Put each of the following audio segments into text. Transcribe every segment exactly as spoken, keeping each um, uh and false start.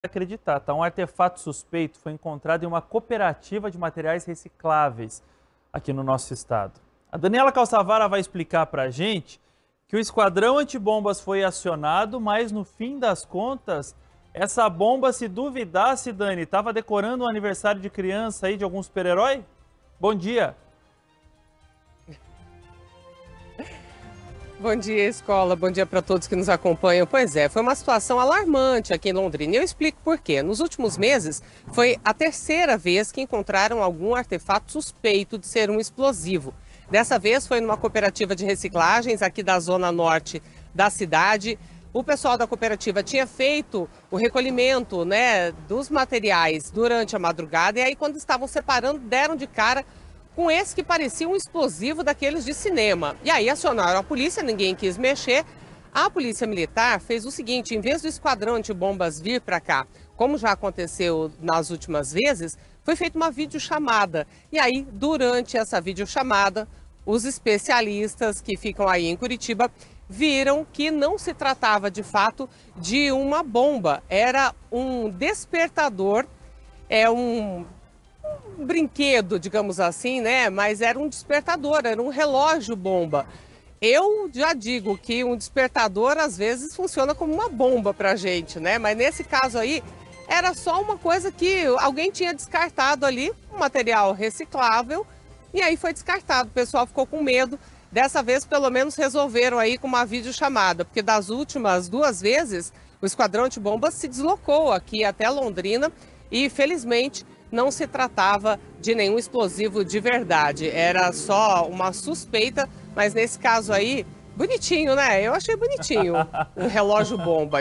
acreditar, tá? Um artefato suspeito foi encontrado em uma cooperativa de materiais recicláveis aqui no nosso estado. A Daniela Calçavara vai explicar pra gente que o esquadrão antibombas foi acionado, mas no fim das contas, essa bomba, se duvidasse, Dani, estava decorando um aniversário de criança aí de algum super-herói? Bom dia! Bom dia, escola. Bom dia para todos que nos acompanham. Pois é, foi uma situação alarmante aqui em Londrina. E eu explico por quê. Nos últimos meses, foi a terceira vez que encontraram algum artefato suspeito de ser um explosivo. Dessa vez foi numa cooperativa de reciclagens aqui da zona norte da cidade. O pessoal da cooperativa tinha feito o recolhimento, né, dos materiais durante a madrugada e aí quando estavam separando deram de cara com esse que parecia um explosivo daqueles de cinema. E aí acionaram a polícia, ninguém quis mexer. A polícia militar fez o seguinte, em vez do esquadrão antibombas vir para cá, como já aconteceu nas últimas vezes, foi feita uma videochamada. E aí, durante essa videochamada, os especialistas que ficam aí em Curitiba viram que não se tratava de fato de uma bomba, era um despertador, é um... um brinquedo, digamos assim, né? Mas era um despertador, era um relógio bomba. Eu já digo que um despertador às vezes funciona como uma bomba pra gente, né? Mas nesse caso aí era só uma coisa que alguém tinha descartado ali, um material reciclável, e aí foi descartado. O pessoal ficou com medo. Dessa vez, pelo menos, resolveram aí com uma videochamada, porque das últimas duas vezes o esquadrão antibombas se deslocou aqui até Londrina e, felizmente, não se tratava de nenhum explosivo de verdade, era só uma suspeita, mas nesse caso aí, bonitinho, né? Eu achei bonitinho, um relógio bomba.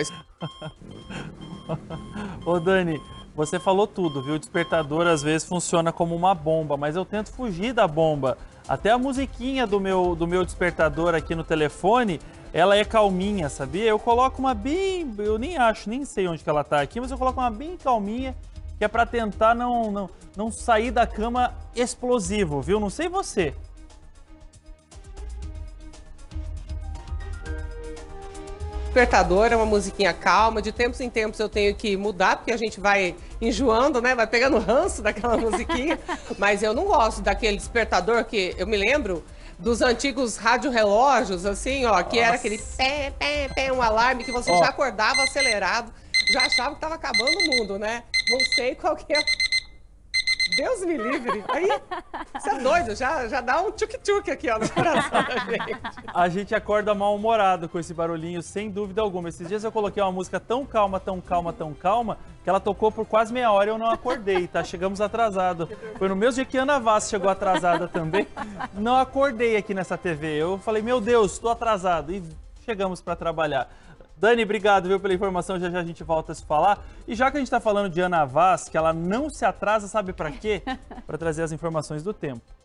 Ô Dani, você falou tudo, viu? O despertador às vezes funciona como uma bomba, mas eu tento fugir da bomba. Até a musiquinha do meu, do meu despertador aqui no telefone, ela é calminha, sabia? Eu coloco uma bem, eu nem acho, nem sei onde que ela tá aqui, mas eu coloco uma bem calminha, que é para tentar não, não, não sair da cama explosivo, viu? Não sei você. Despertador é uma musiquinha calma, de tempos em tempos eu tenho que mudar, porque a gente vai enjoando, né? Vai pegando ranço daquela musiquinha, mas eu não gosto daquele despertador que eu me lembro dos antigos rádio-relógios, assim, ó, que Nossa. Era aquele pé, pé, pé, um alarme que você ó. Já acordava acelerado, já achava que tava acabando o mundo, né? Não sei qual que é. Deus me livre. Aí, você é doido, já, já dá um tchuk-tchuk aqui, ó, no coração da gente. A gente acorda mal-humorado com esse barulhinho, sem dúvida alguma. Esses dias eu coloquei uma música tão calma, tão calma, tão calma, que ela tocou por quase meia hora e eu não acordei, tá? Chegamos atrasados. Foi no mesmo dia que Ana Vaz chegou atrasada também. Não acordei aqui nessa T V. Eu falei, meu Deus, estou atrasado. E chegamos para trabalhar. Dani, obrigado, viu, pela informação, já já a gente volta a se falar. E já que a gente está falando de Ana Vaz, que ela não se atrasa, sabe para quê? Para trazer as informações do tempo.